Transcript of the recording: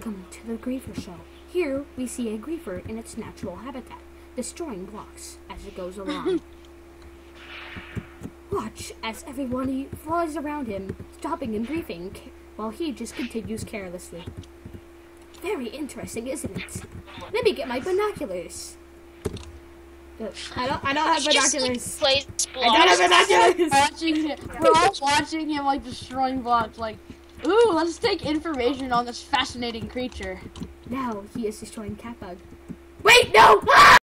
Welcome to the Greifer Show. Here we see a Greifer in its natural habitat, destroying blocks as it goes along. Watch as everyone flies around him, stopping and griefing, while he just continues carelessly. Very interesting, isn't it? Let me get my binoculars. I don't have binoculars. I don't have binoculars. We're all watching him like destroying blocks. Like, ooh, let's take information on this fascinating creature. Now he is destroying Catbug. Wait, no! Ah!